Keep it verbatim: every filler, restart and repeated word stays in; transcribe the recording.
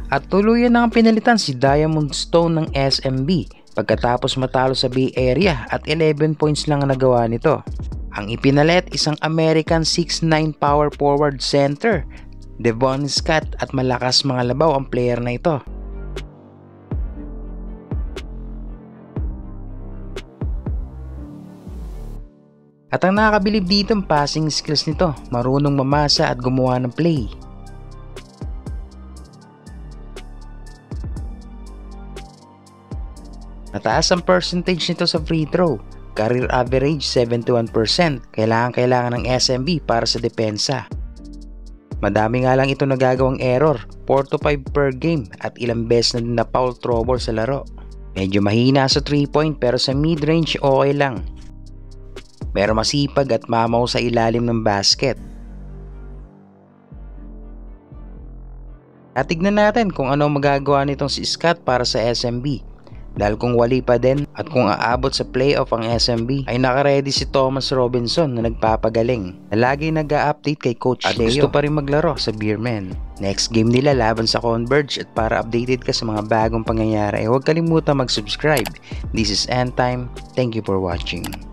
At tuluyan na ang pinalitan si Diamond Stone ng S M B pagkatapos matalo sa Bay Area at eleven points lang ang nagawa nito. Ang ipinalit isang American six nine power forward center, Devon Scott, at malakas mga labaw ang player na ito. At ang nakakabilib dito ang passing skills nito, marunong mamasa at gumawa ng play. Mataas ang percentage nito sa free throw, career average seventy-one percent, kailangan-kailangan ng S M B para sa depensa. Madami nga lang ito nagagawang error, four to five per game at ilang beses na din na foul trouble sa laro. Medyo mahina sa three point pero sa mid-range okay lang. Pero masipag at mamaw sa ilalim ng basket. At tignan natin kung ano magagawa nitong si Scott para sa S M B. Dahil kung wali pa din at kung aabot sa playoff ang S M B, ay nakaredy si Thomas Robinson na nagpapagaling, na lagi nag-a-update kay Coach Leo at gusto pa rin maglaro sa Beermen. Next game nila laban sa Converge, at para updated ka sa mga bagong pangyayari, huwag kalimutan mag-subscribe. This is End Time. Thank you for watching.